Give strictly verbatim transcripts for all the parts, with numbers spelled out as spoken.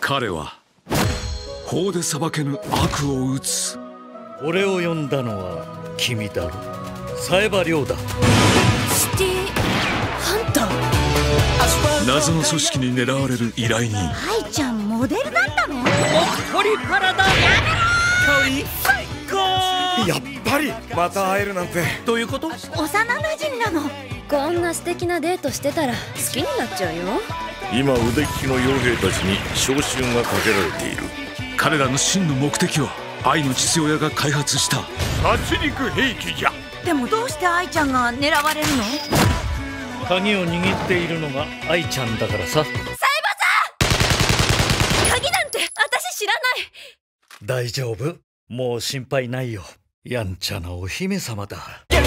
彼は法で裁けぬ悪を打つ。 俺を呼んだのは君だろ。冴羽亮だ。 シティハンター。 謎の組織に狙われる依頼人。 愛ちゃんモデルだったの？ トリパラだ。香り最高。 やっぱりまた会えるなんて。 どういうこと？ 幼馴染なの。 こんな素敵なデートしてたら好きになっちゃうよ。 今腕利きの傭兵たちに召集がかけられている。 彼らの真の目的は愛の父親が開発した殺戮兵器じゃ。 でもどうして愛ちゃんが狙われるの？ 鍵を握っているのが愛ちゃんだからさ。 サイバさん！鍵なんて私知らない。 大丈夫、もう心配ないよ。やんちゃなお姫様だ。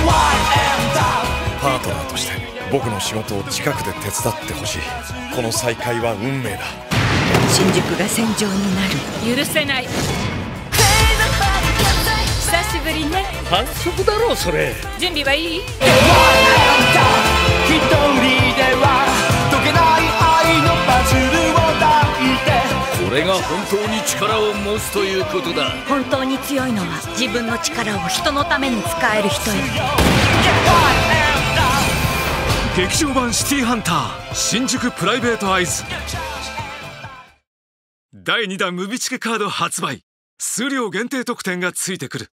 パートナーとして僕の仕事を近くで手伝ってほしい。この再会は運命だ。 新宿が戦場になる。許せない。久しぶりね。 反則だろそれ。 準備はいい？ 一人では解けない愛のパズルを抱いて。 これが本当に力を持つということだ。 本当に強いのは自分の力を人のために使える人よ。 劇場版シティハンター新宿プライベートアイズだいにだんムビチケカード発売。数量限定特典がついてくる。